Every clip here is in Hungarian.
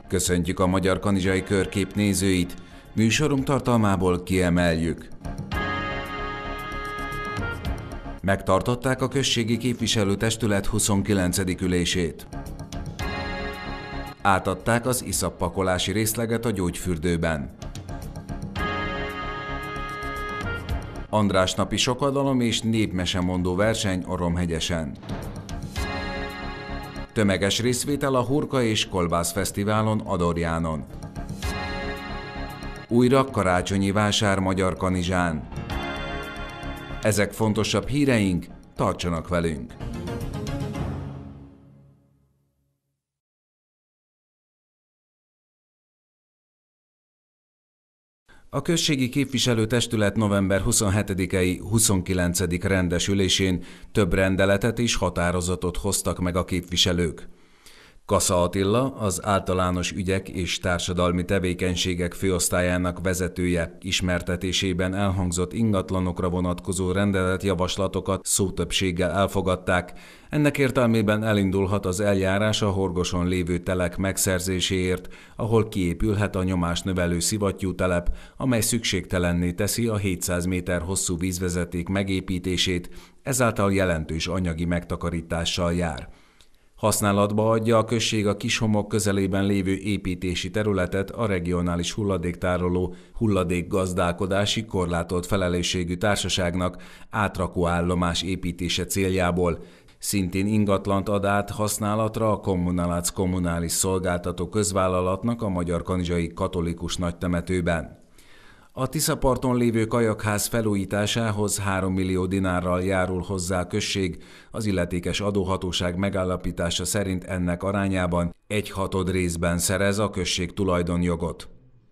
Köszöntjük a Magyar Kanizsai Körkép nézőit, műsorunk tartalmából kiemeljük. Megtartották a községi képviselőtestület 29. ülését. Átadták az iszap pakolási részleget a gyógyfürdőben. András napi sokadalom és népmesemondó verseny a Romhegyesen. Tömeges részvétel a Hurka és Kolbász Fesztiválon Adorjánon. Újra karácsonyi vásár Magyarkanizsán. Ezek fontosabb híreink, tartsanak velünk! A községi képviselőtestület november 27-i 29. rendes ülésén több rendeletet és határozatot hoztak meg a képviselők. Kassa Attila, az általános ügyek és társadalmi tevékenységek főosztályának vezetője ismertetésében elhangzott ingatlanokra vonatkozó rendeletjavaslatokat szótöbbséggel elfogadták. Ennek értelmében elindulhat az eljárás a Horgoson lévő telek megszerzéséért, ahol kiépülhet a nyomásnövelő szivattyútelep, amely szükségtelenné teszi a 700 méter hosszú vízvezeték megépítését, ezáltal jelentős anyagi megtakarítással jár. Használatba adja a község a Kishomok közelében lévő építési területet a regionális hulladéktároló hulladékgazdálkodási korlátolt felelősségű társaságnak átrakóállomás építése céljából. Szintén ingatlant ad át használatra a Kommunalac kommunális szolgáltató közvállalatnak a Magyarkanizsai Katolikus Nagytemetőben. A Tiszaparton lévő kajakház felújításához 3 millió dinárral járul hozzá a község, az illetékes adóhatóság megállapítása szerint ennek arányában 1/6 részben szerez a község tulajdonjogot.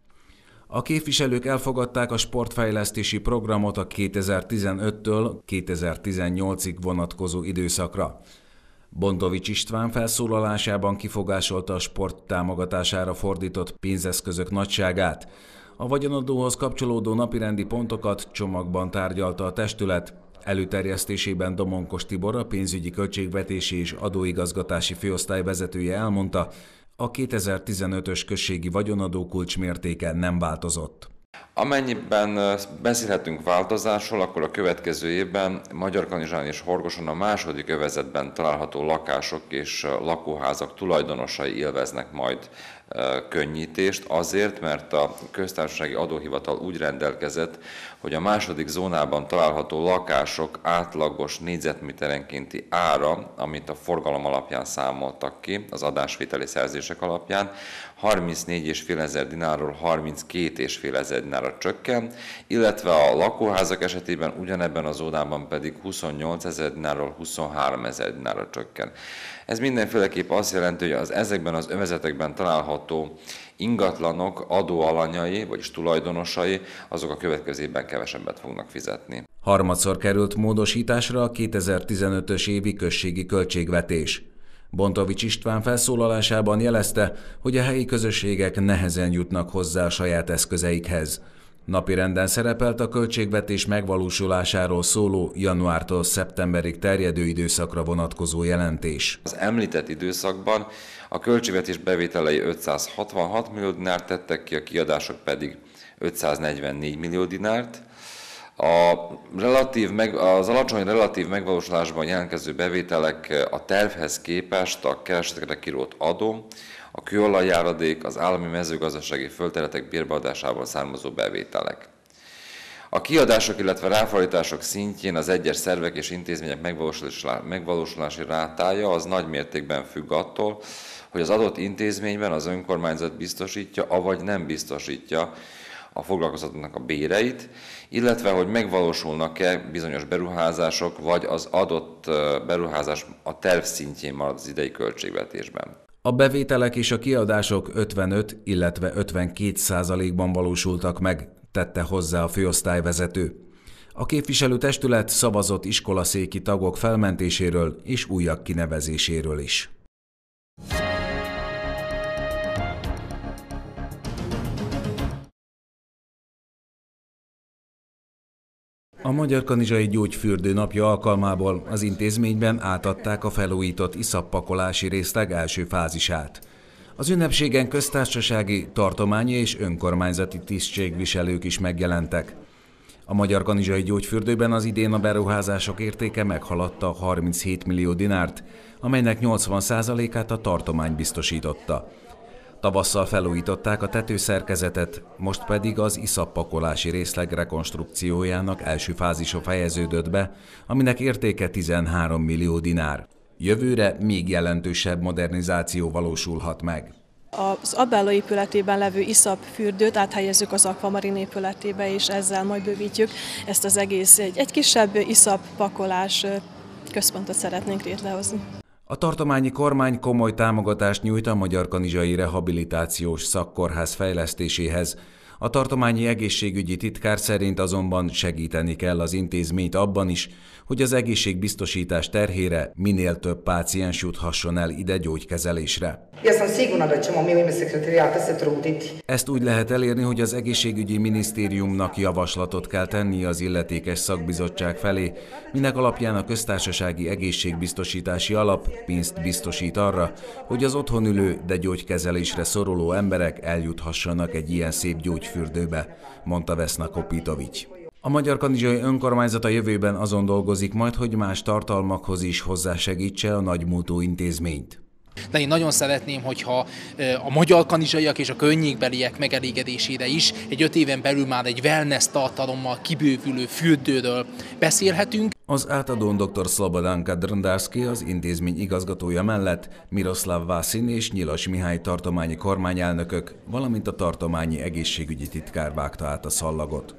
A képviselők elfogadták a sportfejlesztési programot a 2015-től 2018-ig vonatkozó időszakra. Bontovics István felszólalásában kifogásolta a sport támogatására fordított pénzeszközök nagyságát. A vagyonadóhoz kapcsolódó napirendi pontokat csomagban tárgyalta a testület. Előterjesztésében Domonkos Tibor, a pénzügyi költségvetési és adóigazgatási főosztály vezetője elmondta, a 2015-ös községi vagyonadó kulcsmértéke nem változott. Amennyiben beszélhetünk változásról, akkor a következő évben Magyarkanizsán és Horgoson a második övezetben található lakások és lakóházak tulajdonosai élveznek majd könnyítést, azért, mert a köztársasági adóhivatal úgy rendelkezett, hogy a második zónában található lakások átlagos négyzetméterenkénti ára, amit a forgalom alapján számoltak ki, az adásvételi szerzések alapján, 34,5 ezer dinárról 32,5 ezer dinárra csökken, illetve a lakóházak esetében ugyanebben a zónában pedig 28 ezer dinárról 23 ezer dinárra csökken. Ez mindenféleképp azt jelenti, hogy ezekben az övezetekben található ingatlanok adóalanyai, vagyis tulajdonosai, azok a következő évben kevesebbet fognak fizetni. Harmadszor került módosításra a 2015-ös évi községi költségvetés. Bontovics István felszólalásában jelezte, hogy a helyi közösségek nehezen jutnak hozzá a saját eszközeikhez. Napirenden szerepelt a költségvetés megvalósulásáról szóló januártól szeptemberig terjedő időszakra vonatkozó jelentés. Az említett időszakban a költségvetés bevételei 566 millió dinárt tettek ki, a kiadások pedig 544 millió dinárt. Az alacsony relatív megvalósulásban jelentkező bevételek a tervhez képest a keresetekre kirótt adó, a kőolajjáradék, az állami mezőgazdasági földterületek bérbeadásával származó bevételek. A kiadások, illetve ráfordítások szintjén az egyes szervek és intézmények megvalósulási rátája az nagy mértékben függ attól, hogy az adott intézményben az önkormányzat biztosítja, avagy nem biztosítja a foglalkoztatóknak a béreit, illetve hogy megvalósulnak-e bizonyos beruházások, vagy az adott beruházás a terv szintjén marad az idei költségvetésben. A bevételek és a kiadások 55, illetve 52%-ban valósultak meg, tette hozzá a főosztályvezető. A képviselőtestület szavazott iskolaszéki tagok felmentéséről és újak kinevezéséről is. A Magyarkanizsai Gyógyfürdő napja alkalmából az intézményben átadták a felújított iszappakolási részleg első fázisát. Az ünnepségen köztársasági, tartományi és önkormányzati tisztségviselők is megjelentek. A Magyarkanizsai Gyógyfürdőben az idén a beruházások értéke meghaladta 37 millió dinárt, amelynek 80%-át a tartomány biztosította. Tavasszal felújították a tetőszerkezetet, most pedig az iszappakolási részleg rekonstrukciójának első fázisa fejeződött be, aminek értéke 13 millió dinár. Jövőre még jelentősebb modernizáció valósulhat meg. Az Abbáló épületében levő iszap fürdőt áthelyezzük az Aquamarin épületébe, és ezzel majd bővítjük ezt az egész. Egy kisebb iszap pakolás központot szeretnénk létrehozni. A tartományi kormány komoly támogatást nyújt a Magyarkanizsai Rehabilitációs Szakkórház fejlesztéséhez. A tartományi egészségügyi titkár szerint azonban segíteni kell az intézményt abban is, hogy az egészségbiztosítás terhére minél több páciens juthasson el ide gyógykezelésre. Ezt úgy lehet elérni, hogy az egészségügyi minisztériumnak javaslatot kell tennie az illetékes szakbizottság felé, minek alapján a köztársasági egészségbiztosítási alap pénzt biztosít arra, hogy az otthon ülő, de gyógykezelésre szoruló emberek eljuthassanak egy ilyen szép gyógyfürdőbe, mondta Vesna Kopitovics. A Magyarkanizsai önkormányzat a jövőben azon dolgozik majd, hogy más tartalmakhoz is hozzásegítse a nagymúltú intézményt. De én nagyon szeretném, hogyha a magyarkanizsaiak és a környékbeliek megelégedésére is egy 5 éven belül már egy wellness tartalommal kibővülő fürdőről beszélhetünk. Az átadón dr. Szlobodan Kadrndarszky, az intézmény igazgatója mellett Miroslav Vászin és Nyilas Mihály tartományi kormányelnökök, valamint a tartományi egészségügyi titkár vágta át a szallagot.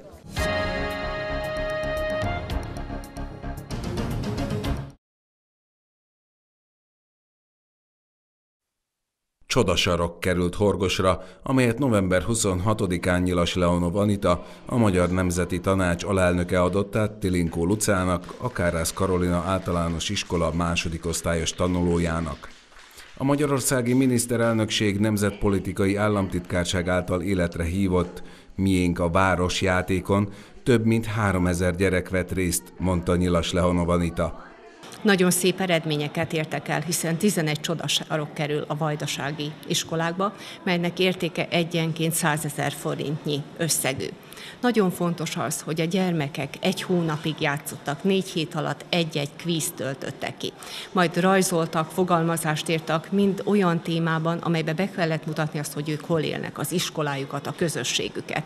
Csodasarok került Horgosra, amelyet november 26-án Nyilas Leonov Anita, a Magyar Nemzeti Tanács alelnöke adott át Tilinkó Lucának, a Kárász Karolina Általános Iskola másodikosztályos tanulójának. A magyarországi miniszterelnökség nemzetpolitikai államtitkárság által életre hívott Miénk a város játékon több mint 3000 gyerek vett részt, mondta Nyilas Leonov Anita. Nagyon szép eredményeket értek el, hiszen 11 csodasarok kerül a vajdasági iskolákba, melynek értéke egyenként 100 000 forintnyi összegű. Nagyon fontos az, hogy a gyermekek 1 hónapig játszottak, 4 hét alatt egy-egy kvízt töltöttek ki. Majd rajzoltak, fogalmazást írtak, mind olyan témában, amelybe be kellett mutatni azt, hogy ők hol élnek, az iskolájukat, a közösségüket.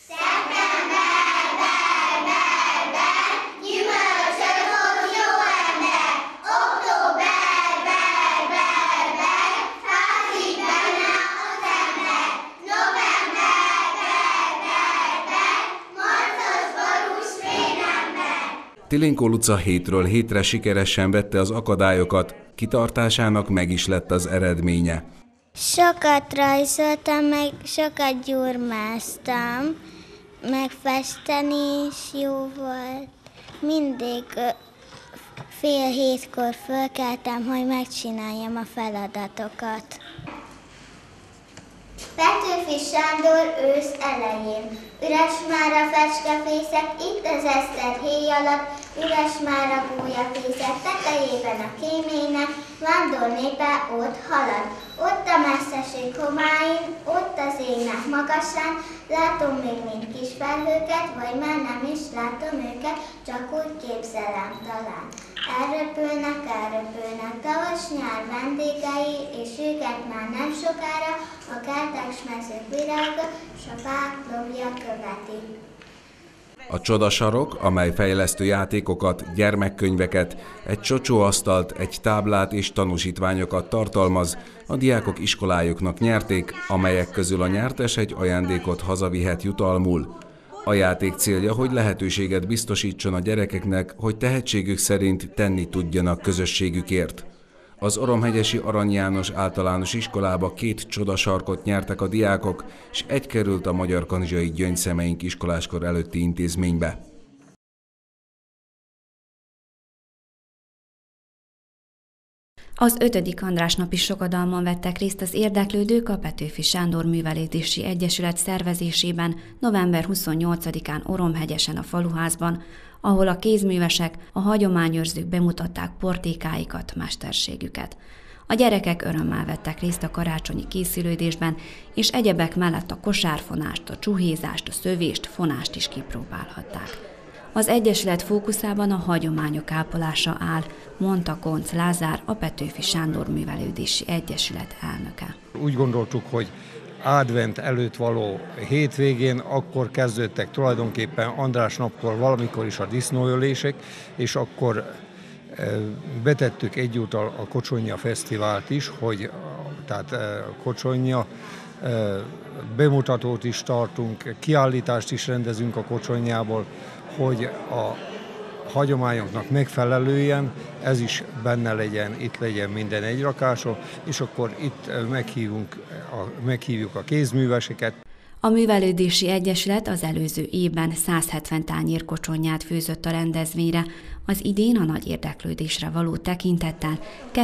Tilinkó Luca hétről hétre sikeresen vette az akadályokat, kitartásának meg is lett az eredménye. Sokat rajzoltam, meg sokat gyurmáztam, meg festeni is jó volt. Mindig fél hétkor fölkeltem, hogy megcsináljam a feladatokat. Petőfi Sándor ősz elején. Üres már a fecskefészek, itt az Eszter héj alatt, üres már a gólyafészek, tetejében a kéménynek, vándor népe ott halad. Ott a messzeség homáin, ott az égnek magasán, látom még mind kis felhőket, vagy már nem is látom őket, csak úgy képzelem talán. Elröpülnek tavas nyár vendégei, és őket már nem sokára a kertek s mezők virága, s a fák lobja követi. A Csodasarok, amely fejlesztő játékokat, gyermekkönyveket, egy csocsóasztalt, egy táblát és tanúsítványokat tartalmaz, a diákok iskolájuknak nyerték, amelyek közül a nyertes egy ajándékot hazavihet jutalmul. A játék célja, hogy lehetőséget biztosítson a gyerekeknek, hogy tehetségük szerint tenni tudjanak közösségükért. Az Oromhegyesi Arany János Általános Iskolába 2 csodasarkot nyertek a diákok, és 1 került a Magyarkanizsai Gyöngyszemeink iskoláskor előtti intézménybe. Az 5. András napi sokodalmon vettek részt az érdeklődők a Petőfi Sándor Művelődési Egyesület szervezésében november 28-án Oromhegyesen a Faluházban, ahol a kézművesek, a hagyományőrzők bemutatták portékáikat, mesterségüket. A gyerekek örömmel vettek részt a karácsonyi készülődésben, és egyebek mellett a kosárfonást, a csuhézást, a szövést, fonást is kipróbálhatták. Az egyesület fókuszában a hagyományok ápolása áll, mondta Koncz Lázár, a Petőfi Sándor Művelődési Egyesület elnöke. Úgy gondoltuk, hogy advent előtt való hétvégén akkor kezdődtek tulajdonképpen András napkor valamikor is a disznóölések, és akkor betettük egyúttal a Kocsonya Fesztivált is, hogy tehát Kocsonya bemutatót is tartunk, kiállítást is rendezünk a Kocsonyából, hogy a hagyományoknak megfelelően ez is benne legyen, itt legyen minden egyrakáson, és akkor itt meghívjuk a kézműveseket. A Művelődési Egyesület az előző évben 170 tányér kocsonyát főzött a rendezvényre, az idén a nagy érdeklődésre való tekintettel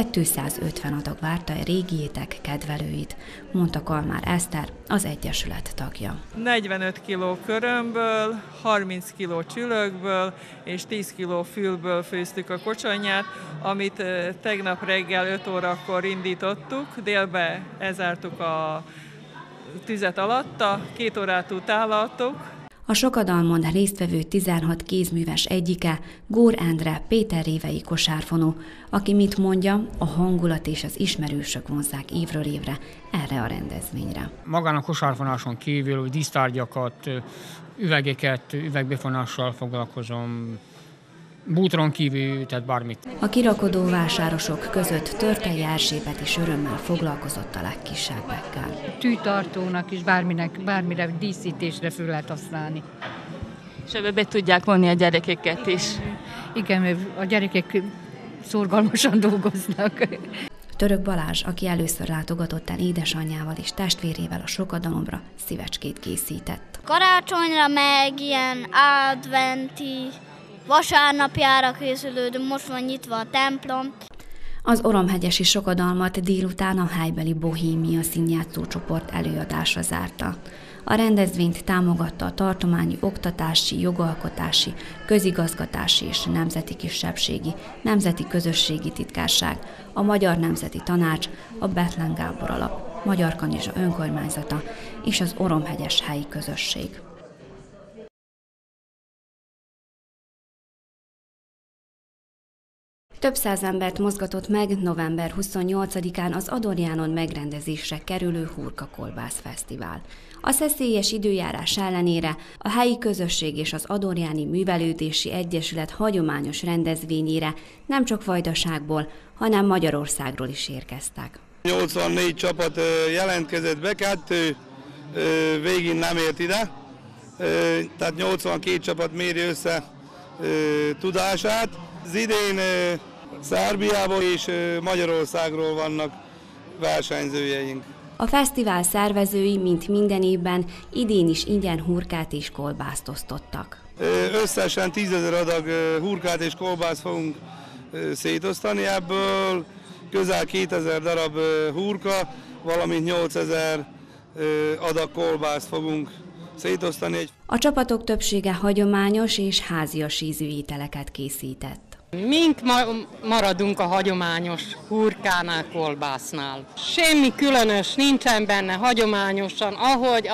250 adag várta a régi étek kedvelőit, mondta Kalmár Eszter, az Egyesület tagja. 45 kg körömből, 30 kg csülökből és 10 kg fülből főztük a kocsonyát, amit tegnap reggel 5 órakor indítottuk, délbe elzártuk a tüzet alatta, 2 órát utállaltuk. A sokadalmon résztvevő 16 kézműves egyike Gór Endre Péter révei kosárfonó, aki mit mondja, a hangulat és az ismerősök vonzzák évről évre erre a rendezvényre. Magán a kosárfonáson kívül dísztárgyakat, üvegeket, üvegbefonással foglalkozom, bútron kívül, tehát bármit. A kirakodó vásárosok között Törtei Erzsébet is örömmel foglalkozott a legkisebbekkel. Tűtartónak is bármire díszítésre föl lehet használni. És ebbe be tudják vonni a gyerekeket is. Igen, a gyerekek szorgalmasan dolgoznak. Török Balázs, aki először látogatott el édesanyjával és testvérével a sokadalomra, szívecskét készített. Karácsonyra meg ilyen adventi vasárnapjára készülődünk, most van nyitva a templom. Az oromhegyesi sokadalmat délután a helybeli Bohémia színjátszó csoport előadása zárta. A rendezvényt támogatta a tartományi oktatási, jogalkotási, közigazgatási és nemzeti kisebbségi, nemzeti közösségi titkárság, a Magyar Nemzeti Tanács, a Bethlen Gábor Alap, Magyar Kanizsa önkormányzata és az oromhegyes helyi közösség. Több száz embert mozgatott meg november 28-án az Adorjánon megrendezésre kerülő Hurka-kolbász fesztivál. A szeszélyes időjárás ellenére a helyi közösség és az Adorjáni Művelődési Egyesület hagyományos rendezvényére nem csak Vajdaságból, hanem Magyarországról is érkeztek. 84 csapat jelentkezett be, 2 végén nem ért ide, tehát 82 csapat méri össze tudását. Az idén Szerbiából és Magyarországról vannak versenyzőjeink. A fesztivál szervezői, mint minden évben, idén is ingyen hurkát és kolbászt osztottak. Összesen 10 000 adag hurkát és kolbászt fogunk szétosztani, ebből közel 2000 darab hurka, valamint 8000 adag kolbászt fogunk szétosztani. A csapatok többsége hagyományos és házias ízű ételeket készített. Mink maradunk a hagyományos hurkánál, kolbásznál. Semmi különös nincsen benne, hagyományosan, ahogy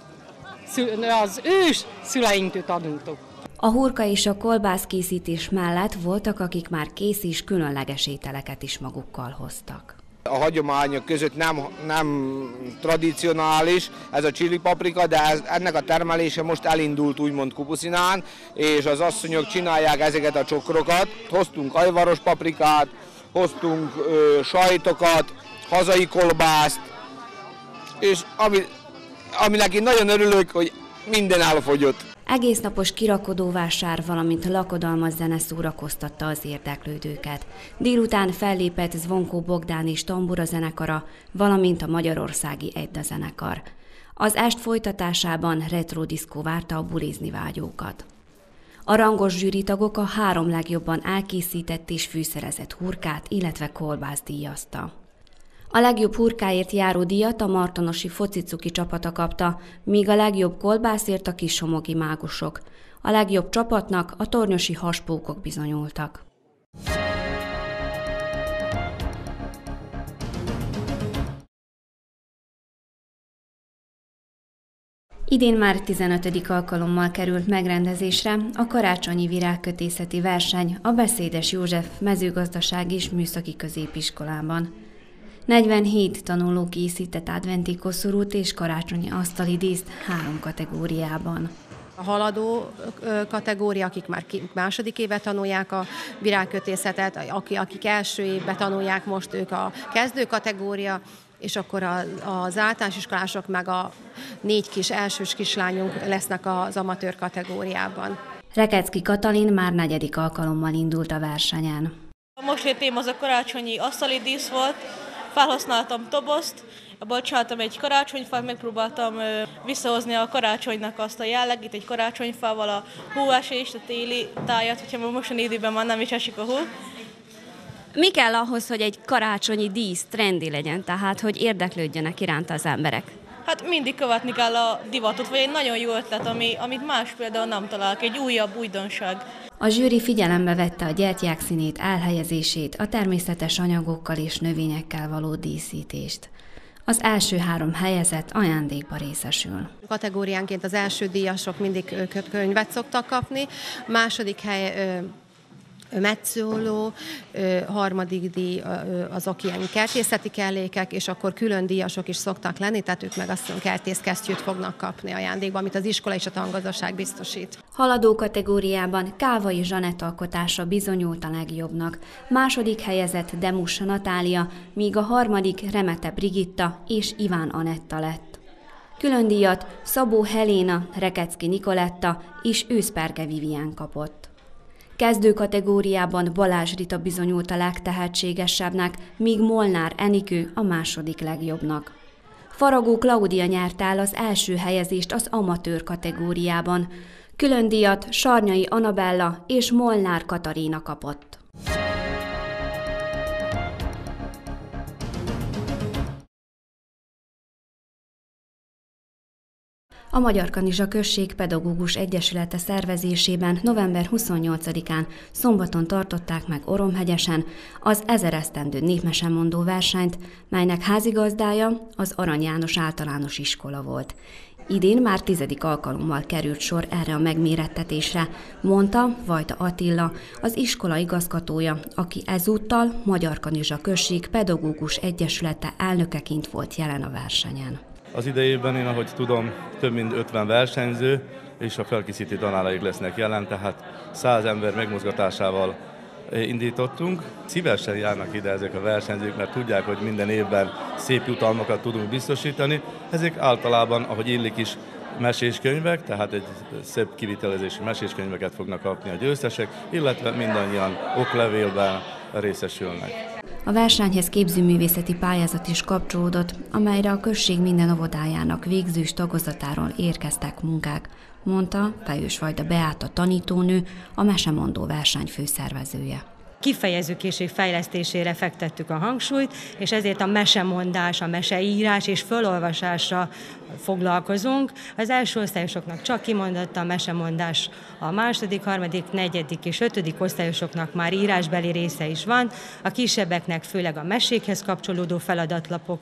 az ős szüleinktől tanultuk. A hurka és a kolbász készítés mellett voltak, akik már kész és különleges ételeket is magukkal hoztak. A hagyományok között nem tradicionális ez a chili paprika, de ennek a termelése most elindult úgymond Kupuszinán, és az asszonyok csinálják ezeket a csokrokat. Hoztunk ajvaros paprikát, hoztunk sajtokat, hazai kolbászt, és aminek én nagyon örülök, hogy minden elfogyott. Egésznapos kirakodóvásár, valamint lakodalmas zene szórakoztatta az érdeklődőket. Délután fellépett Zvonkó Bogdán és tambura zenekara, valamint a magyarországi Edda zenekar. Az est folytatásában retro diszkó várta a bulizni vágyókat. A rangos zsűritagok a 3 legjobban elkészített és fűszerezett hurkát, illetve kolbászt díjazta. A legjobb hurkáért járó díjat a martonosi focicuki csapata kapta, míg a legjobb kolbászért a kissomogi mágusok. A legjobb csapatnak a tornyosi haspókok bizonyultak. Idén már 15. alkalommal került megrendezésre a karácsonyi virágkötészeti verseny a Beszédes József Mezőgazdasági és Műszaki Középiskolában. 47 tanuló készített adventi koszorút és karácsonyi asztali díszt 3 kategóriában. A haladó kategória, akik már második éve tanulják a virágkötészetet, akik első évben tanulják, most ők a kezdő kategória, és akkor az általános iskolások meg a 4 kis elsős kislányunk lesznek az amatőr kategóriában. Rekecki Katalin már 4. alkalommal indult a versenyen. A mostani téma az a karácsonyi asztali dísz volt, felhasználtam tobozt, abból csináltam egy karácsonyfát, megpróbáltam visszahozni a karácsonynak azt a jellegét, egy karácsonyfával a hóesést, a téli tájat, hogyha mostani időben már nem is esik a hó. Mi kell ahhoz, hogy egy karácsonyi dísz trendi legyen, tehát hogy érdeklődjenek iránta az emberek? Hát mindig követni kell a divatot, vagy egy nagyon jó ötlet, amit más például nem találok, egy újabb újdonság. A zsűri figyelembe vette a gyertyák színét, elhelyezését, a természetes anyagokkal és növényekkel való díszítést. Az első 3 helyezett ajándékba részesül. Kategóriánként az első díjasok mindig könyvet szoktak kapni, második hely metszóló, harmadik díj azok ilyen kertészeti kellékek, és akkor külön díjasok is szoktak lenni, tehát ők meg azt mondom, kertészkesztyűt fognak kapni ajándékba, amit az iskola és a tangazdaság biztosít. Haladó kategóriában Kálvai Zsanett alkotása bizonyult a legjobbnak. Második helyezett Demussa Natália, míg a harmadik Remete Brigitta és Iván Anetta lett. Külön díjat Szabó Heléna, Rekecki Nikoletta és Őszperge Vivián kapott. Kezdő kategóriában Balázs Rita bizonyult a legtehetségesebbnek, míg Molnár Enikő a második legjobbnak. Faragó Klaudia nyerte el az első helyezést az amatőr kategóriában. Külön díjat Sarnyai Anabella és Molnár Katarina kapott. A Magyarkanizsa Község Pedagógus Egyesülete szervezésében november 28-án szombaton tartották meg Oromhegyesen az 1000 esztendő népmesemondó versenyt, melynek házigazdája az Arany János Általános Iskola volt. Idén már 10. alkalommal került sor erre a megmérettetésre, mondta Vajta Attila, az iskola igazgatója, aki ezúttal Magyarkanizsa Község Pedagógus Egyesülete elnökeként volt jelen a versenyen. Az idejében én, ahogy tudom, több mint 50 versenyző és a felkészítő tanáraik lesznek jelen, tehát 100 ember megmozgatásával indítottunk. Szívesen járnak ide ezek a versenyzők, mert tudják, hogy minden évben szép jutalmakat tudunk biztosítani. Ezek általában, ahogy illik is, meséskönyvek, tehát egy szép kivitelezésű meséskönyveket fognak kapni a győztesek, illetve mindannyian oklevélben részesülnek. A versenyhez képzőművészeti pályázat is kapcsolódott, amelyre a község minden óvodájának végzős tagozatáról érkeztek munkák, mondta Fejős Vajda Beáta tanítónő, a mesemondó verseny főszervezője. Kifejezőkészség fejlesztésére fektettük a hangsúlyt, és ezért a mesemondás, a meseírás és felolvasásra foglalkozunk. Az első osztályosoknak csak kimondott a mesemondás, a második, harmadik, negyedik és 5. osztályosoknak már írásbeli része is van, a kisebbeknek főleg a mesékhez kapcsolódó feladatlapok,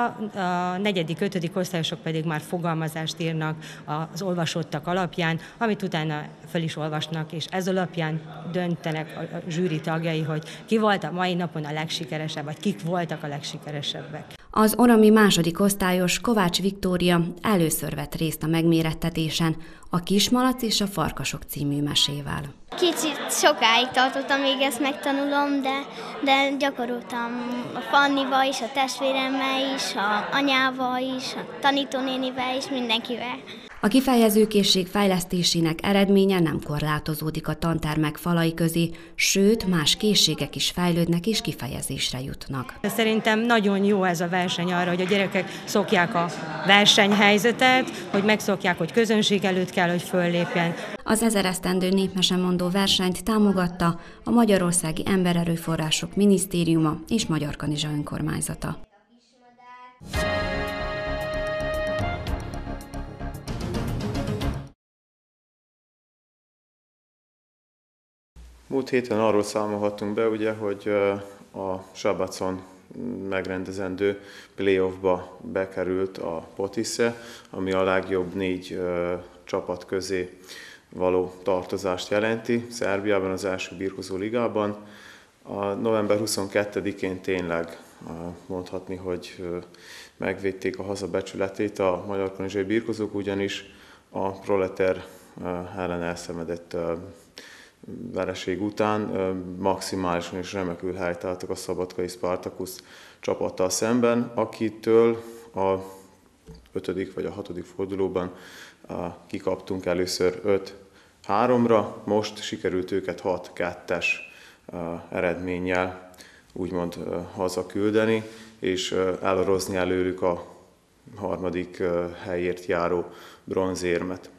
a 4., 5. osztályosok pedig már fogalmazást írnak az olvasottak alapján, amit utána fel is olvasnak, és ez alapján döntenek a zsűri tagjai, hogy ki volt a mai napon a legsikeresebb, vagy kik voltak a legsikeresebbek. Az orami 2. osztályos Kovács Viktória először vett részt a megmérettetésen, a Kismalac és a Farkasok című mesével. Kicsit sokáig tartott, amíg ezt megtanulom, de gyakoroltam a Fannival is, a testvéremmel is, a anyával is, a tanítónénivel is, mindenkivel. A kifejezőkészség fejlesztésének eredménye nem korlátozódik a tantermek falai közé, sőt, más készségek is fejlődnek és kifejezésre jutnak. Szerintem nagyon jó ez a verseny arra, hogy a gyerekek szokják a versenyhelyzetet, hogy megszokják, hogy közönség előtt kell, hogy föllépjen. Az 1000 esztendő népmesemondó versenyt támogatta a Magyarországi Embererőforrások Minisztériuma és Magyarkanizsa önkormányzata. Múlt héten arról számolhattunk be, ugye, hogy a Sabacon megrendezendő playoffba bekerült a Potisze, ami a legjobb 4 csapat közé való tartozást jelenti. Szerbiában az első birkózó ligában. A november 22-én tényleg mondhatni, hogy megvédték a haza becsületét a magyarkanizsai birkózók, ugyanis a Proleter ellen elszenvedett vereség után maximálisan és remekül helytálltak a szabadkai Spartacus csapattal szemben, akitől a 5. vagy a 6. fordulóban kikaptunk először 5-3-ra, most sikerült őket 6-2-es eredménnyel úgymond hazaküldeni, és elorozni előlük a 3. helyért járó bronzérmet.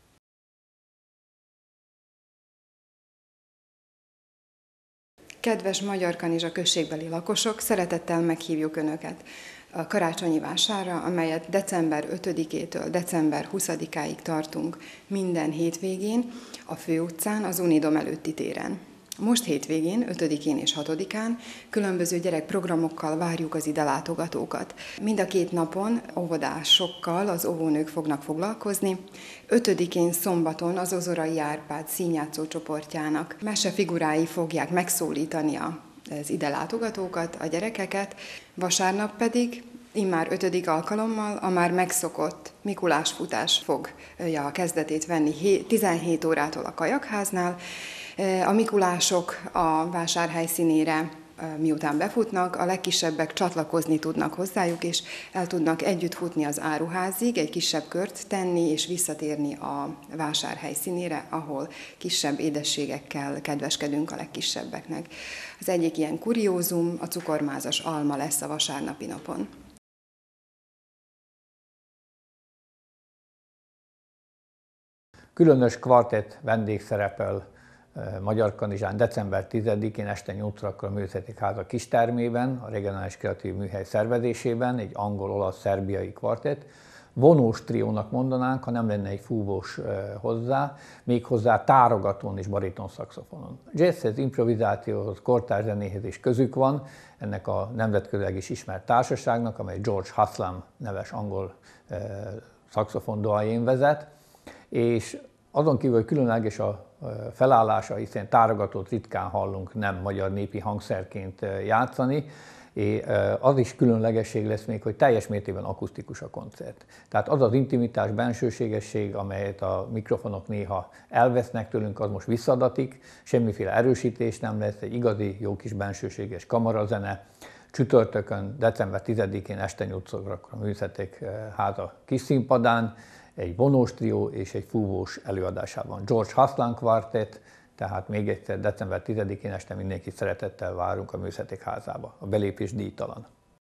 Kedves Magyarkanizsa községbeli lakosok, szeretettel meghívjuk Önöket a karácsonyi vásárra, amelyet december 5-től december 20-áig tartunk minden hétvégén a Főutcán, az Unidom előtti téren. Most hétvégén, 5-én és 6-án különböző gyerekprogramokkal várjuk az ide látogatókat. Mind a 2 napon óvodásokkal az óvónők fognak foglalkozni. 5-én szombaton az Ozorai Árpád színjátszó csoportjának mesefigurái fogják megszólítani az ide látogatókat, a gyerekeket. Vasárnap pedig immár 5. alkalommal a már megszokott Mikulás futás fogja a kezdetét venni 17 órától a Kajakháznál. A mikulások a vásár helyszínére miután befutnak, a legkisebbek csatlakozni tudnak hozzájuk, és el tudnak együtt futni az áruházig, egy kisebb kört tenni, és visszatérni a vásár helyszínére, ahol kisebb édességekkel kedveskedünk a legkisebbeknek. Az egyik ilyen kuriózum, a cukormázas alma lesz a vasárnapi napon. Különös kvartett vendégszerepel Magyarkanizsán december 10-én este 8-kor a Művészeti Háza kistermében, a Regionális Kreatív Műhely szervezésében, egy angol-olasz-szerbiai kvartett. Vonós triónak mondanánk, ha nem lenne egy fúvós hozzá, méghozzá tárogatón és baritonszaxofonon. Jazzhez, improvizációhoz, kortárs zenéhez is közük van ennek a nemzetközileg is ismert társaságnak, amely George Haslam neves angol szaxofon vezet, és azon kívül, hogy különleges a felállása, hiszen tárogatót ritkán hallunk nem magyar népi hangszerként játszani, és az is különlegesség lesz még, hogy teljes mértékben akusztikus a koncert. Tehát az az intimitás, bensőségesség, amelyet a mikrofonok néha elvesznek tőlünk, az most visszadatik, semmiféle erősítés nem lesz, egy igazi, jó kis bensőséges kamarazene. Csütörtökön, december 10-én este 8-kor a Művészeti Háza kis színpadán, egy vonós trió és egy fúvós előadásában. George Haslam kvartett, tehát még egyszer december 10-én este mindenkit szeretettel várunk a Művészeti Házába. A belépés díjtalan.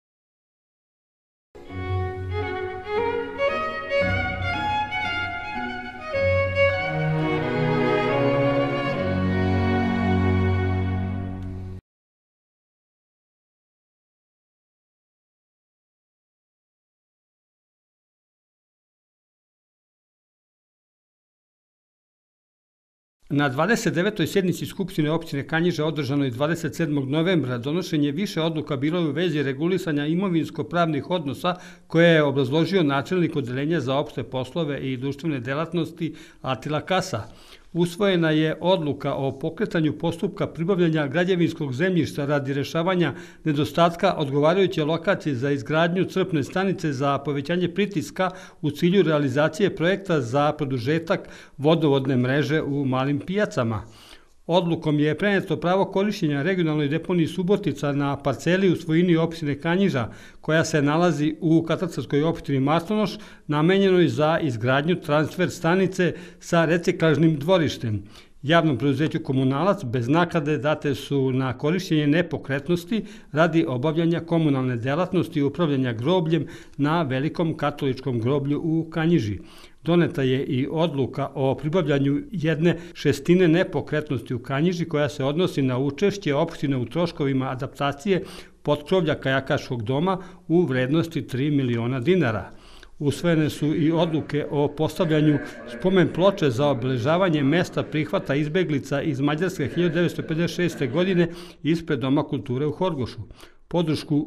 Na 29. sjednici Skupštine općine Kanjiža održanoj 27. novembra donošenje više odluka bilo je u vezi regulisanja imovinsko-pravnih odnosa koje je obrazložio načelnik odeljenja za opšte poslove i društvene delatnosti Atila Kasa. Usvojena je odluka o pokretanju postupka pribavljanja građevinskog zemljišta radi rešavanja nedostatka odgovarajuće lokacije za izgradnju crpne stanice za povećanje pritiska u cilju realizacije projekta za produžetak vodovodne mreže u Malim Pijacama. Odlukom je preneto pravo korišćenja regionalnoj deponiji Subotica na parceli u svojini opštine Kanjiža, koja se nalazi u katastarskoj opštini Martonoš, namenjenoj za izgradnju transfer stanice sa reciklažnim dvorištem. Javnom preduzeću Komunalac bez naknade date su na korišćenje nepokretnosti radi obavljanja komunalne delatnosti i upravljanja grobljem na Velikom katoličkom groblju u Kanjiži. Doneta je i odluka o pribavljanju 1/6 nepokretnosti u Kanjiži koja se odnosi na učešće opštine u troškovima adaptacije potkrovlja kajakaškog doma u vrednosti 3 miliona dinara. Usvojene su i odluke o postavljanju spomen ploče za obeležavanje mesta prihvata izbeglica iz Mađarske 1956. godine ispred Doma kulture u Horgošu. Podršku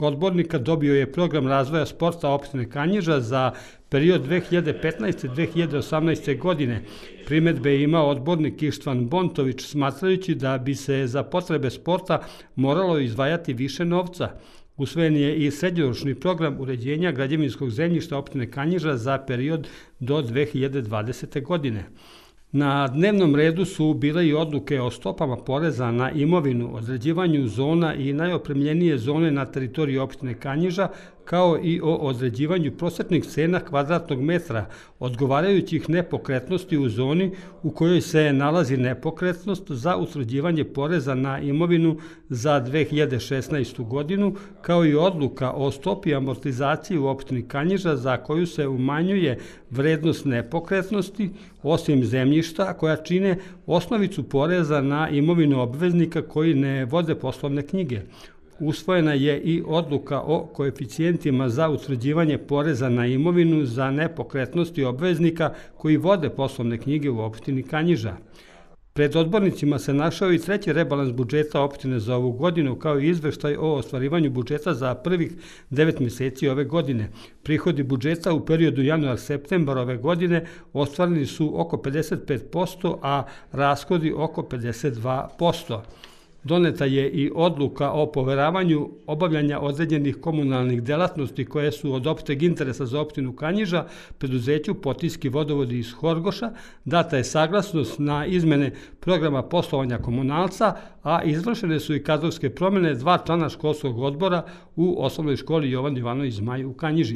odbornika dobio je program razvoja sporta opštine Kanjiža za period 2015-2018. godine. Primedbe je imao odbornik Ištvan Bontović, smatrajući da bi se za potrebe sporta moralo izdvajati više novca. Usvojen je i srednjoročni program uređenja građevinskog zemljišta opštine Kanjiža za period do 2020. godine. Na dnevnom redu su bile i odluke o stopama poreza na imovinu, određivanju zona i najopremljenije zone na teritoriji opštine Kanjiža, kao i o određivanju prosječnih cena kvadratnog metra odgovarajućih nepokretnosti u zoni u kojoj se nalazi nepokretnost za utvrđivanje poreza na imovinu za 2016. godinu, kao i odluka o stopi amortizacije u opštini Kanjiža za koju se umanjuje vrednost nepokretnosti, osim zemljišta koja čine osnovicu poreza na imovinu obveznika koji ne vode poslovne knjige. Usvojena je i odluka o koeficijentima za utvrđivanje poreza na imovinu za nepokretnosti obveznika koji vode poslovne knjige u opštini Kanjiža. Pred odbornicima se našao i treći rebalans budžeta opštine za ovu godinu, kao i izveštaj o ostvarivanju budžeta za prvih 9 meseci ove godine. Prihodi budžeta u periodu januar-septembar ove godine ostvareni su oko 55%, a rashodi oko 52%. Doneta je i odluka o poveravanju obavljanja određenih komunalnih delatnosti koje su od opšteg interesa za opštinu Kanjiža preduzeću Potiski vodovodi iz Horgoša. Data je saglasnost na izmene programa poslovanja komunalca, a izvršene su i kadrovske promjene 2 člana školskog odbora u osnovnoj školi Jovan Jovanović Zmaj u Kanjiži.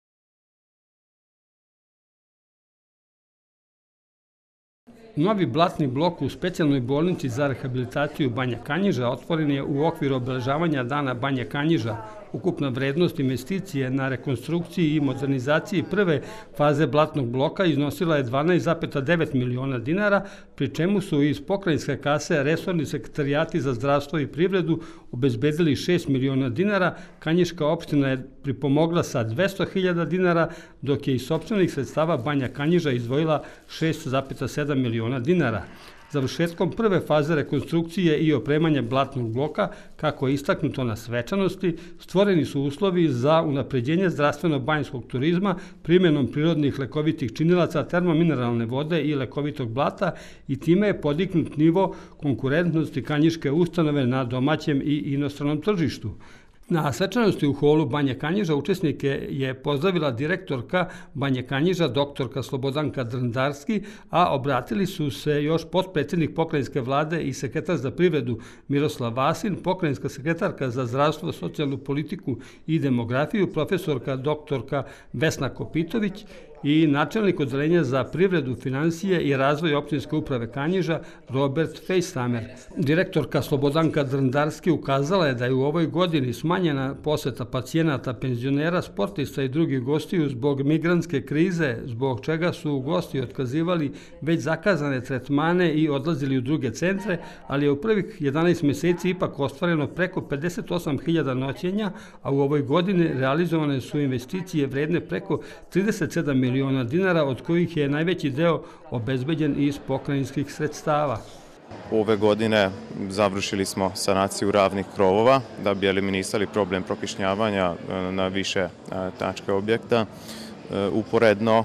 Novi blatni blok u specijalnoj bolnici za rehabilitaciju Banja Kanjiža otvoren je u okviru obeležavanja Dana Banja Kanjiža. Ukupna vrednost investicije na rekonstrukciji i modernizaciji prve faze blatnog bloka iznosila je 12,9 miliona dinara, pri čemu su iz pokrajinske kase resorni sekretarijati za zdravstvo i privredu obezbedili 6 miliona dinara, Kanjiška opština je pripomogla sa 200.000 dinara, dok je iz sopstvenih sredstava Banja Kanjiža izdvojila 6,7 miliona dinara. Završetkom prve faze rekonstrukcije i opremanja blatnog bloka, kako je istaknuto na svečanosti, stvoreni su uslovi za unapređenje zdravstveno-banjskog turizma primjenom prirodnih lekovitih činilaca, termomineralne vode i lekovitog blata i time je podignut nivo konkurentnosti Kanjiške ustanove na domaćem i inostranom tržištu. Na svečanosti u holu Banje Kanjiža učesnike je pozdravila direktorka Banje Kanjiža, doktorka Slobodanka Drndarski, a obratili su se još potpredsjednik pokrajinske vlade i sekretar za privredu Miroslav Vasin, pokrajinska sekretarka za zdravstvo, socijalnu politiku i demografiju, profesorka doktorka Vesna Kopitović i načelnik odeljenja za privredu, finansije i razvoj opštinske uprave Kanjiža Robert Fejsamer. Direktorka Slobodanka Drndarski ukazala je da je u ovoj godini smanjena poseta pacijenata, penzionera, sportista i drugih gostiju zbog migrantske krize, zbog čega su gosti otkazivali već zakazane tretmane i odlazili u druge centre, ali je u prvih 11 meseci ipak ostvareno preko 58.000 noćenja, a u ovoj godini realizovane su investicije vredne preko 37 miliona dinara, od kojih je najveći deo obezbeđen iz pokrajinskih sredstava. Ove godine završili smo sanaciju ravnih krovova da bi eliminisali problem prokišnjavanja na više tačke objekta. Uporedno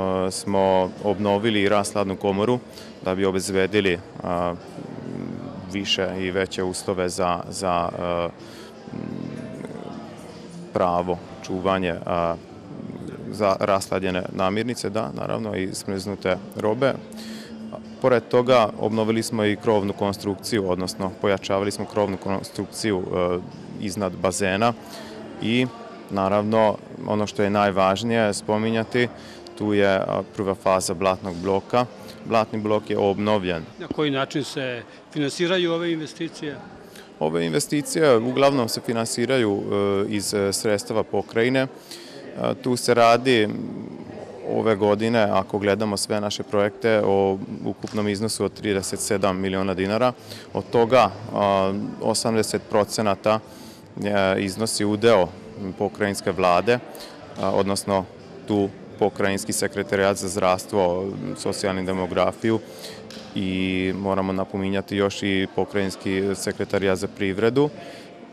smo obnovili rashladnu komoru da bi obezbedili više i veće uslove za pravo čuvanje za rashladjene namirnice, da, naravno, i smrznute robe. Pored toga, obnovili smo i krovnu konstrukciju, odnosno pojačavali smo krovnu konstrukciju iznad bazena i, naravno, ono što je najvažnije spominjati, tu je prva faza blatnog bloka. Blatni blok je obnovljen. Na koji način se finansiraju ove investicije? Ove investicije uglavnom se finansiraju iz sredstava pokrajine. Tu se radi ove godine, ako gledamo sve naše projekte, o ukupnom iznosu od 37 miliona dinara. Od toga 80% iznosi udeo pokrajinske vlade, odnosno tu pokrajinski sekretarijat za zdravstvo, socijalnu demografiju i moramo napominjati još i pokrajinski sekretarijat za privredu.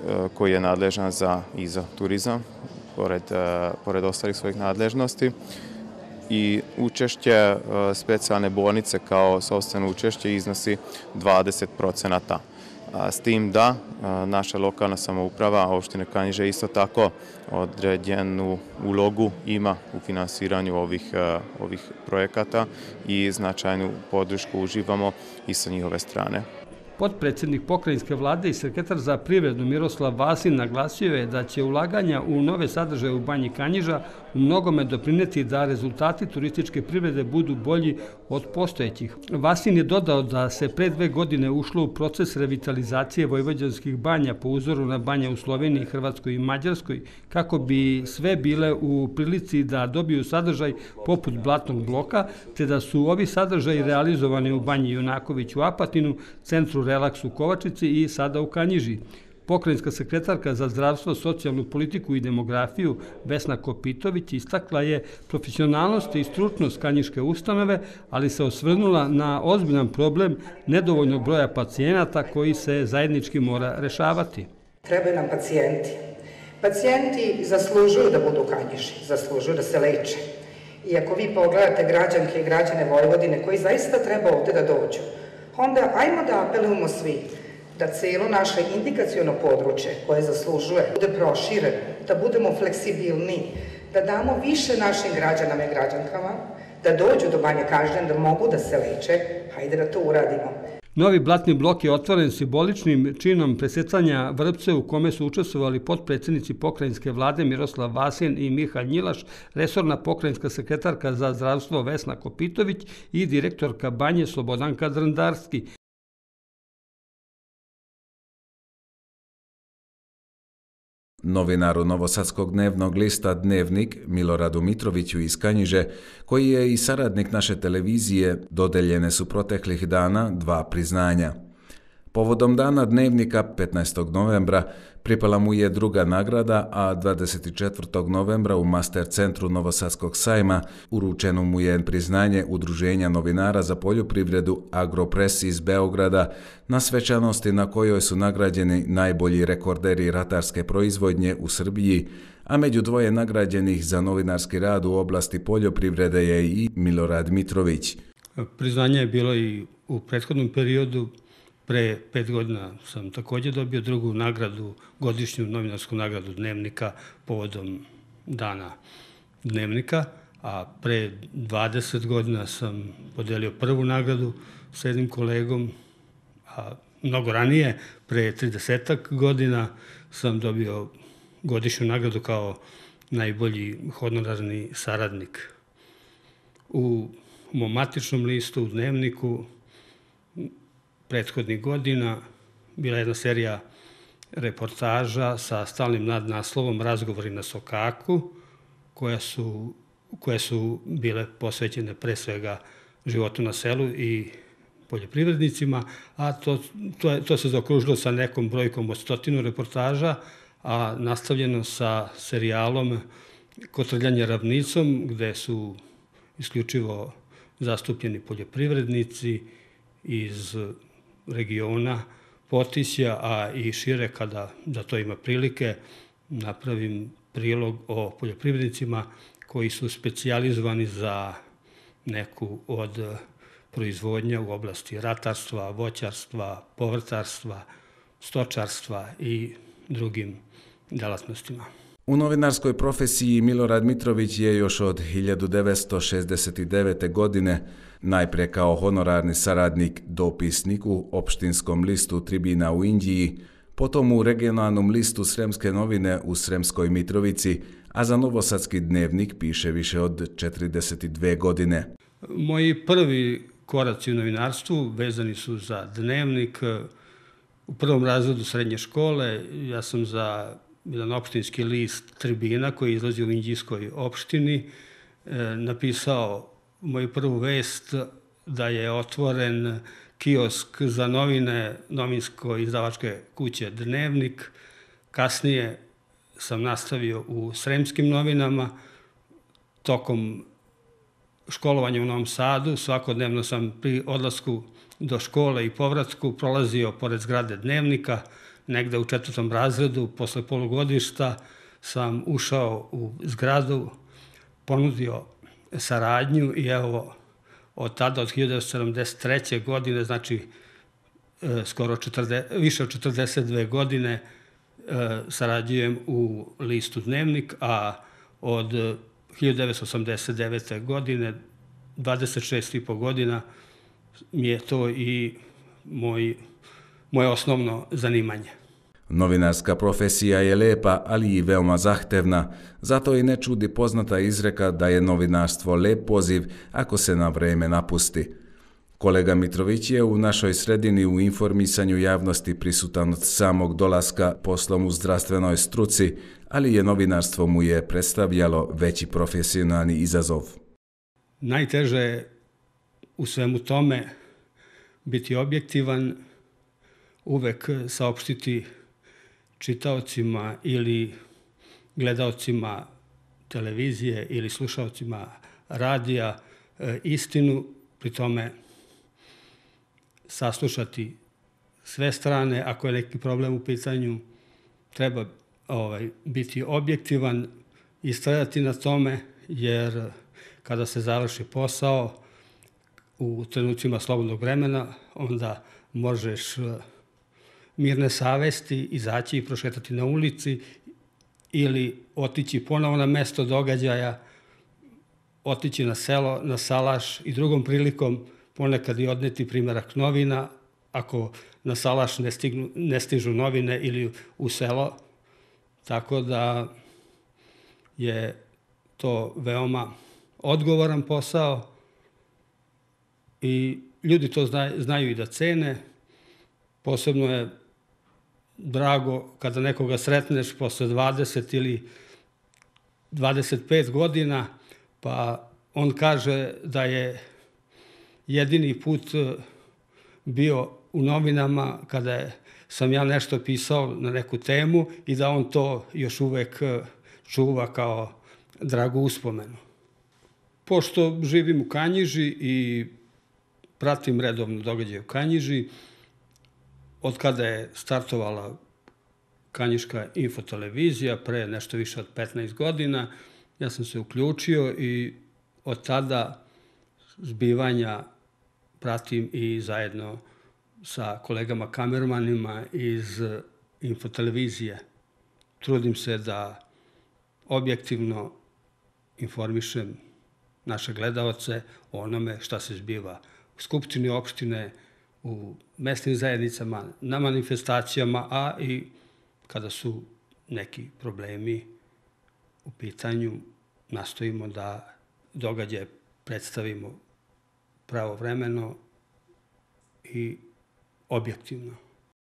koji je nadležan za IZO turizam, pored ostalih svojih nadležnosti. I učešće specijalne bolnice kao sopstveno učešće iznosi 20%. S tim da naša lokalna samouprava opštine Kanjiža isto tako određenu ulogu ima u finansiranju ovih projekata i značajnu podršku uživamo i sa njihove strane. Potpredsjednik pokrajinske vlade i sekretar za privredu Miroslav Vasin naglasio je da će ulaganja u nove sadržaje u Banji Kanjiža u mnogome doprineti da rezultati turističke privrede budu bolji od postojećih. Vasin je dodao da se pre 2 godine ušlo u proces revitalizacije vojvođanskih banja po uzoru na banje u Sloveniji, Hrvatskoj i Mađarskoj, kako bi sve bile u prilici da dobiju sadržaj poput blatnog bloka, te da su ovi sadržaji realizovani u Banji Junaković u Apatinu, centru Relaks u Kovačici i sada u Kanjiži. Pokrajinska sekretarka za zdravstvo, socijalnu politiku i demografiju Vesna Kopitović istakla je profesionalnost i stručnost kanjiške ustanove, ali se osvrnula na ozbiljan problem nedovoljnog broja pacijenata koji se zajednički mora rešavati. Trebaju nam pacijenti. Pacijenti zaslužuju da budu u Kanjiži, zaslužuju da se leče. I ako vi pogledate građanke i građane Vojvodine koji zaista treba ovde da dođu, onda ajmo da apelujemo svi da cijelo naše indikaciono područje koje zaslužuje bude prošireno, da budemo fleksibilni, da damo više našim građanama i građankama, da dođu do Banje Kanjiže, da mogu da se leče, hajde da to uradimo. Novi blatni blok je otvoren simboličnim činom presecanja vrpce u kome su učestvovali potpredsjednici pokrajinske vlade Miroslav Vasin i Miha Njilaš, resorna pokrajinska sekretarka za zdravstvo Vesna Kopitović i direktorka Banje Slobodanka Drndarski. Novinaru Novosadskog dnevnog lista Dnevnik Miloradu Mitroviću iz Kanjiže, koji je i saradnik naše televizije, dodeljene su proteklih dana 2 priznanja. Povodom dana Dnevnika 15. novembra pripala mu je druga nagrada, a 24. novembra u Master centru Novosadskog sajma uručeno mu je priznanje Udruženja novinara za poljoprivredu Agropress iz Beograda na svečanosti na kojoj su nagrađeni najbolji rekorderi ratarske proizvodnje u Srbiji, a među 2 nagrađenih za novinarski rad u oblasti poljoprivrede je i Milorad Mitrović. Priznanje je bilo i u prethodnom periodu. Pre 5 godina sam također dobio drugu nagradu, godišnju novinarsku nagradu Dnevnika povodom dana Dnevnika, a pre 20 godina sam podelio prvu nagradu s jednim kolegom, a mnogo ranije, pre 30 godina sam dobio godišnju nagradu kao najbolji honorarni saradnik. U mom matičnom listu, u Dnevniku, prethodnih godina bila jedna serija reportaža sa stalnim nadnaslovom Razgovori na Sokaku, koje su bile posvećene pre svega životu na selu i poljoprivrednicima, a to se zaokružilo sa nekom brojkom od 100 reportaža, a nastavljeno sa serijalom Kotrljanje ravnicom, gde su isključivo zastupljeni poljoprivrednici iz regiona Potisja, a i šire kada za to ima prilike, napravim prilog o poljoprivrednicima koji su specijalizovani za neku od proizvodnja u oblasti ratarstva, voćarstva, povrtarstva, stočarstva i drugim delatnostima. U novinarskoj profesiji Milorad Mitrović je još od 1969. godine najprije kao honorarni saradnik dopisnik u opštinskom listu Tribina u Inđiji, potom u regionalnom listu Sremske novine u Sremskoj Mitrovici, a za Novosadski dnevnik piše više od 42 godine. Moji prvi koraci u novinarstvu vezani su za Dnevnik. U prvom razredu srednje škole ja sam za jedan opštinski list Tribina koji izlazi u Inđijskoj opštini napisao moju prvu vest da je otvoren kiosk za novine novinsko-izdavačke kuće Dnevnik. Kasnije sam nastavio u Sremskim novinama. Tokom školovanja u Novom Sadu svakodnevno sam pri odlasku do škole i povratku prolazio pored zgrade Dnevnika negde u 4. razredu, posle polugodišta, sam ušao u zgradu, ponudio saradnju i evo od tada, od 1973. godine, znači skoro više od 42 godine, sarađujem u listu Dnevnik, a od 1989. godine, 26,5 godina, mi je to i moje osnovno zanimanje. Novinarska profesija je lepa, ali i veoma zahtevna, zato i ne čudi poznata izreka da je novinarstvo lep poziv ako se na vreme napusti. Kolega Mitrović je u našoj sredini u informisanju javnosti prisutan od samog dolaska poslom u zdravstvenoj struci, ali je novinarstvo mu je predstavljalo veći profesionalni izazov. Najteže je u svemu tome biti objektivan, uvek saopštiti čitaocima ili gledaocima televizije ili slušaocima radija istinu, pri tome saslušati sve strane. Ako je neki problem u pitanju, treba biti objektivan, istrajati na tome, jer kada se završi posao, u trenucima slobodnog vremena, onda možeš mirne savesti izaći i prošetati na ulici ili otići ponovo na mesto događaja, otići na selo, na salaš i drugom prilikom ponekad i odneti primerak novina, ako na salaš ne stižu novine ili u selo. Tako da je to veoma odgovoran posao i ljudi to znaju i da cene. Posebno je drago kada nekoga sretneš posle 20 ili 25 godina, pa on kaže da je jedini put bio u novinama kada sam ja nešto pisao na neku temu i da on to još uvek čuva kao dragu uspomenu. Pošto živim u Kanjiži i pratim redovno događaje u Kanjiži, od kada je startovala Kanjiška infotelevizija pre nešto više od 15 godina, ja sam se uključio i od tada zbivanja pratim i zajedno sa kolegama kamermanima iz infotelevizije. Trudim se da objektivno informišem naše gledaoce o onome šta se zbiva u Skupštini opštine, u mesnim zajednicama, na manifestacijama, a i kada su neki problemi u pitanju, nastojimo da događaje predstavimo pravovremeno i objektivno.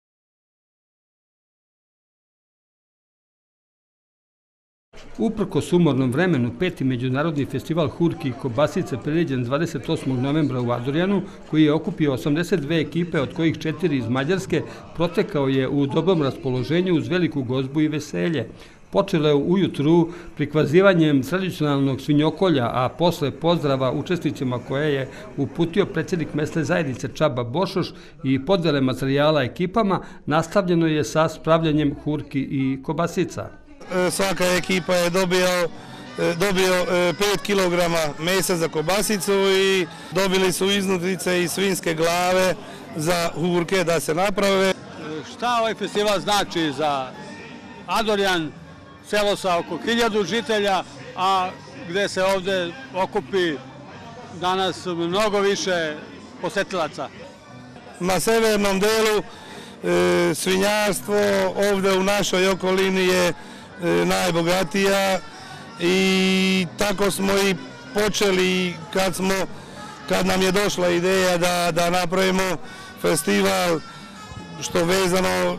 Uprkos umornom vremenu, 5. međunarodni festival Hurki i kobasice priređen 28. novembra u Adorjanu, koji je okupio 82 ekipe, od kojih 4 iz Mađarske, protekao je u dobrom raspoloženju uz veliku gozbu i veselje. Počelo je ujutru prikvazivanjem tradicionalnog svinjokolja, a posle pozdrava učesnicima koje je uputio predsjednik mesne zajednice Čaba Bošoš i podele materijala ekipama, nastavljeno je sa spravljanjem hurki i kobasica. Svaka ekipa je dobio 5 kg mesa za kobasicu i dobili su iznutrice i svinjske glave za hurke da se naprave. Šta ovaj festival znači za Adorjan, selo sa oko 1000 žitelja, a gde se ovde okupi danas mnogo više posetilaca? Na severnom delu svinjarstvo ovde u našoj okolini je najbogatija i tako smo i počeli kad nam je došla ideja da napravimo festival što vezano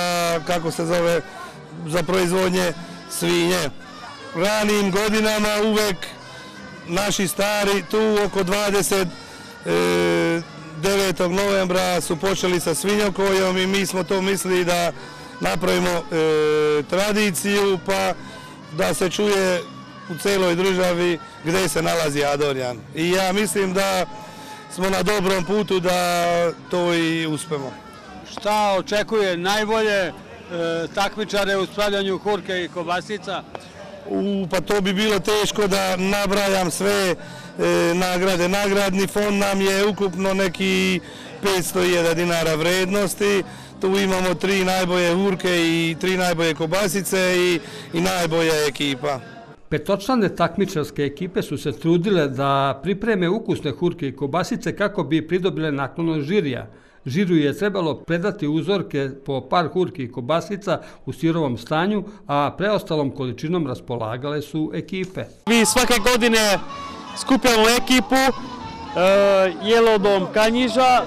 za proizvodnje svinje. Ranim godinama uvek naši stari tu oko 29. novembra su počeli sa svinjokoljom i mi smo to mislili da napravimo tradiciju pa da se čuje u celoj državi gde se nalazi Adorjan. I ja mislim da smo na dobrom putu da to i uspemo. Šta očekuje najbolje takmičare u spravljanju hurke i kobasica? Pa to bi bilo teško da nabrajam sve nagrade. Nagradni fond nam je ukupno neki 500.000 dinara vrednosti. Tu imamo 3 najbolje hurke i 3 najbolje kobasice i najbolja ekipa. Petočlane takmičarske ekipe su se trudile da pripreme ukusne hurke i kobasice kako bi pridobile naklonost žirija. Žiriju je trebalo predati uzorke po par hurki i kobasica u sirovom stanju, a preostalom količinom raspolagale su ekipe. Mi svake godine skupljamo ekipu Jelodom Kanjiža.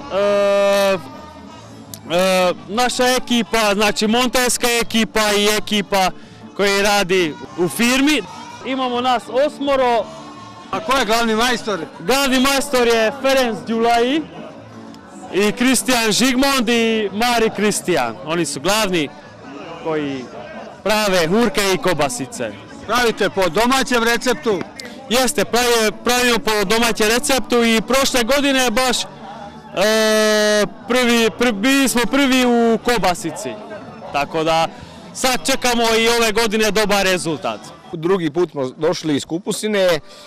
Naša ekipa, znači montajska ekipa i ekipa koja radi u firmi. Imamo nas 8. A ko je glavni majstor? Glavni majstor je Ferenc Đulaji i Kristijan Žigmond i Mari Kristijan. Oni su glavni koji prave hurke i kobasice. Pravite po domaćem receptu? Jeste, pravimo po domaćem receptu i prošle godine baš bili smo prvi u kobasici. Tako da sad čekamo i ove godine dobar rezultat. Drugi put smo došli iz Kupusine,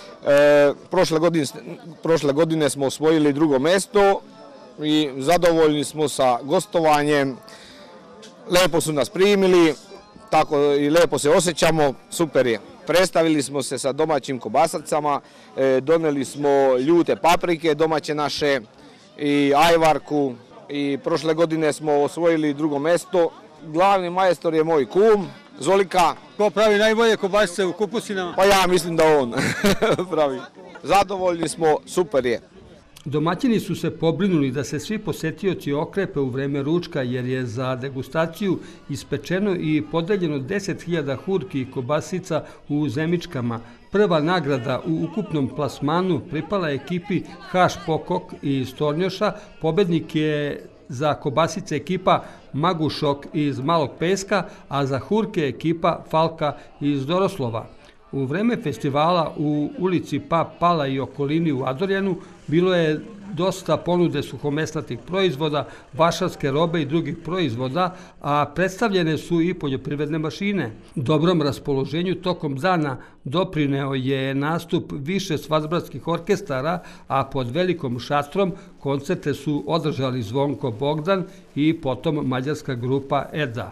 prošle godine smo osvojili 2. mesto i zadovoljni smo sa gostovanjem. Lepo su nas primili, tako i lepo se osjećamo, super je. Predstavili smo se sa domaćim kobasacama, doneli smo ljute paprike domaće naše i ajvarku i prošle godine smo osvojili 2. mesto. Glavni majstor je moj kum, Zolika. Ko pravi najbolje kobasice u Kupusinama? Pa ja mislim da on pravi. Zadovoljni smo, super je. Domaćini su se pobrinuli da se svi posetioci okrepe u vreme ručka jer je za degustaciju ispečeno i podeljeno 10.000 hurki i kobasica u Zemičkama. Prva nagrada u ukupnom plasmanu pripala ekipi Haš Pokok iz Tornjoša. Pobednik je za kobasice ekipa Magušok iz Malog Peska, a za hurke ekipa Falka iz Doroslova. U vreme festivala u ulici Pap Pala i okolini u Adorjanu bilo je dosta ponude suhomesnatih proizvoda, vašarske robe i drugih proizvoda, a predstavljene su i poljoprivredne mašine. Dobrom raspoloženju tokom dana doprineo je nastup više svadbratskih orkestara, a pod velikom šatrom koncerte su održali Zvonko Bogdan i potom mađarska grupa Eda.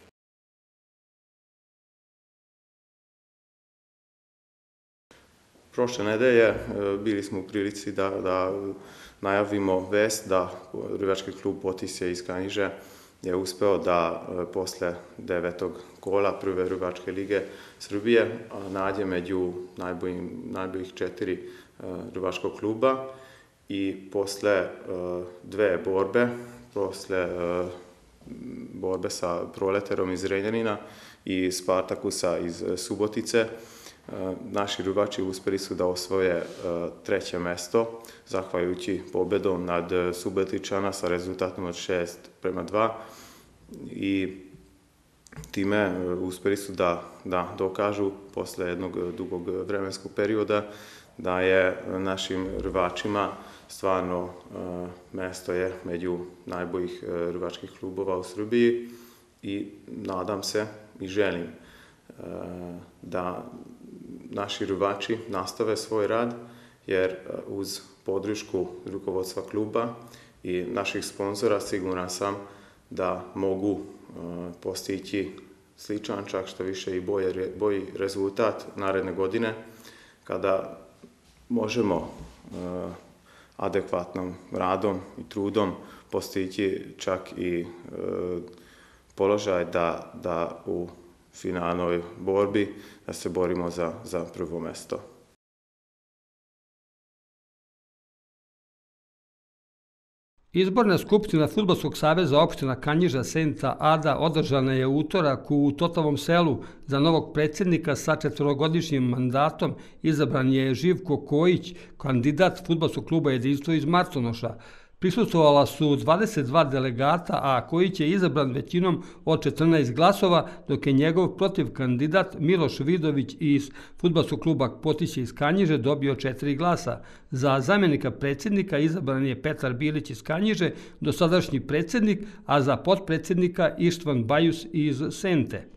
Prošle nedelje bili smo u prilici da najavimo vest da rivački klub Potisje iz Kanjiže je uspeo da posle 9. kola prve rivačke lige Srbije nađe među najboljih 4 rivačkog kluba i posle 2 borbe, posle borbe sa Proleterom iz Renjanina i Spartakusa iz Subotice, naši rivači uspeli su da osvoje 3. mesto, zahvaljujući pobedom nad Subotičana sa rezultatom od 6:2 i time uspeli su da dokažu posle jednog dugog vremenskog perioda da je našim rivačima stvarno mesto je među najboljih rivačkih klubova u Srbiji i nadam se i želim da naši rivači nastave svoj rad, jer uz podršku rukovodstva kluba i naših sponzora siguran sam da mogu postići sličan, čak što više i bolji rezultat naredne godine, kada možemo adekvatnom radom i trudom postići čak i položaj da u finalnoj borbi da se borimo za prvo mesto. Izborna skupština Fudbalskog saveza opština Kanjiža Senica Ada održana je u utorak u Totovom selu. Za novog predsjednika sa 4-godišnjim mandatom izabran je Živko Kojić, kandidat Fudbalskog kluba Jedinstvo iz Martonoša. prisustvovala su 22 delegata, a koji će izabran većinom od 14 glasova, dok je njegov protivkandidat Miloš Vidović iz fudbalskog kluba Potisje iz Kanjiže dobio 4 glasa. Za zamjenika predsjednika izabran je Petar Bilić iz Kanjiže, dosadašnji predsjednik, a za potpredsjednika Ištvan Bajus iz Sente.